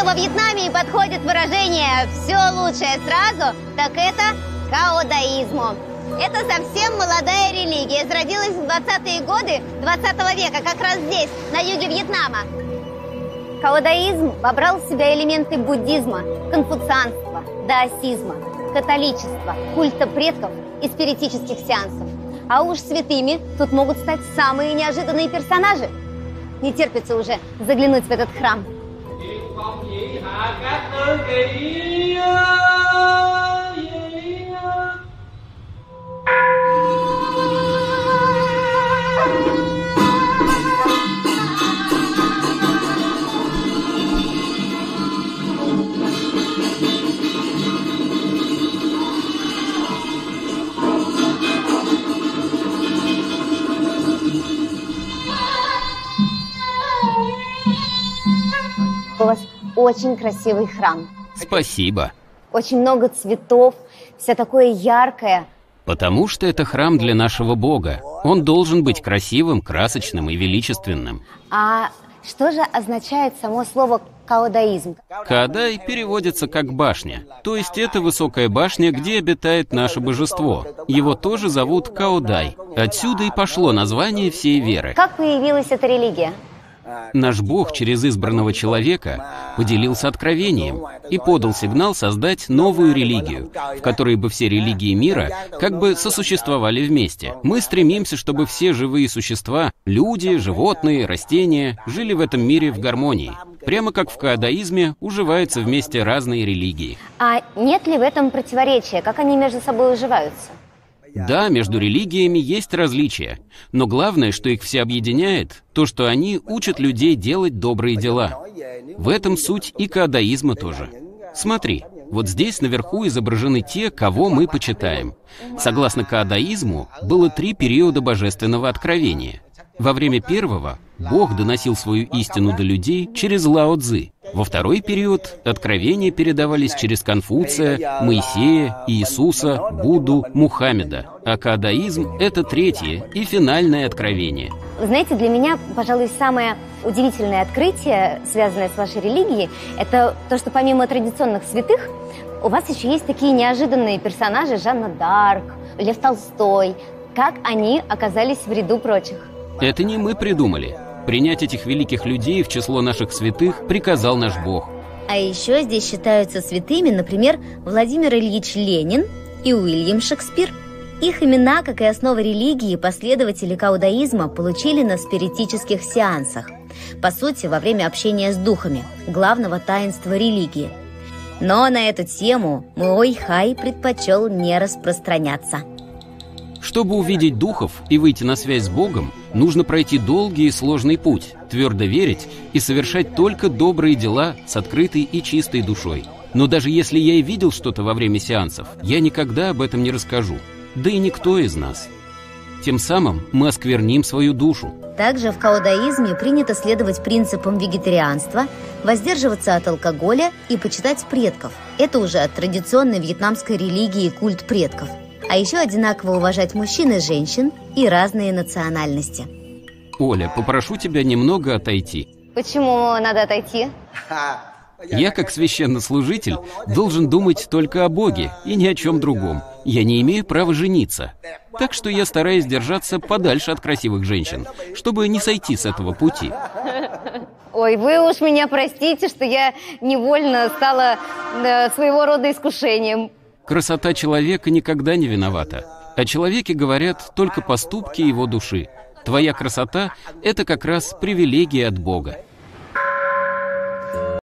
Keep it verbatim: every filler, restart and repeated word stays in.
во Вьетнаме подходит выражение «все лучшее сразу», так это даодаизму. Это совсем молодая религия, зародилась в двадцатые годы двадцатого века, как раз здесь, на юге Вьетнама. Даодаизм вобрал в себя элементы буддизма, конфуцианства, даосизма, католичества, культа предков и спиритических сеансов. А уж святыми тут могут стать самые неожиданные персонажи. Не терпится уже заглянуть в этот храм. У вас очень красивый храм. Спасибо. Очень много цветов, все такое яркое. Потому что это храм для нашего Бога. Он должен быть красивым, красочным и величественным. А что же означает само слово «каодаизм»? Каадай переводится как «башня». То есть это высокая башня, где обитает наше божество. Его тоже зовут Каодай. Отсюда и пошло название всей веры. Как появилась эта религия? Наш Бог через избранного человека поделился откровением и подал сигнал создать новую религию, в которой бы все религии мира как бы сосуществовали вместе. Мы стремимся, чтобы все живые существа, люди, животные, растения, жили в этом мире в гармонии. Прямо как в каадаизме уживаются вместе разные религии. А нет ли в этом противоречия? Как они между собой уживаются? Да, между религиями есть различия, но главное, что их все объединяет, то, что они учат людей делать добрые дела. В этом суть и каадаизма тоже. Смотри, вот здесь наверху изображены те, кого мы почитаем. Согласно каадаизму, было три периода божественного откровения. Во время первого Бог доносил свою истину до людей через Лао Цзы. Во второй период откровения передавались через Конфуция, Моисея, Иисуса, Будду, Мухаммеда. А каадаизм — это третье и финальное откровение. Вы знаете, для меня, пожалуй, самое удивительное открытие, связанное с вашей религией, это то, что помимо традиционных святых, у вас еще есть такие неожиданные персонажи: Жанна д'Арк, Лев Толстой. Как они оказались в ряду прочих? Это не мы придумали. Принять этих великих людей в число наших святых приказал наш Бог. А еще здесь считаются святыми, например, Владимир Ильич Ленин и Уильям Шекспир. Их имена, как и основа религии, последователи каадаизма получили на спиритических сеансах. По сути, во время общения с духами, главного таинства религии. Но на эту тему Муой Хай предпочел не распространяться. Чтобы увидеть духов и выйти на связь с Богом, нужно пройти долгий и сложный путь, твердо верить и совершать только добрые дела с открытой и чистой душой. Но даже если я и видел что-то во время сеансов, я никогда об этом не расскажу. Да и никто из нас. Тем самым мы оскверним свою душу. Также в каадаизме принято следовать принципам вегетарианства, воздерживаться от алкоголя и почитать предков. Это уже от традиционной вьетнамской религии культ предков. А еще одинаково уважать мужчин и женщин и разные национальности. Оля, попрошу тебя немного отойти. Почему надо отойти? Я, как священнослужитель, должен думать только о Боге и ни о чем другом. Я не имею права жениться. Так что я стараюсь держаться подальше от красивых женщин, чтобы не сойти с этого пути. Ой, вы уж меня простите, что я невольно стала э, своего рода искушением. Красота человека никогда не виновата. О человеке говорят только поступки его души. Твоя красота — это как раз привилегия от Бога.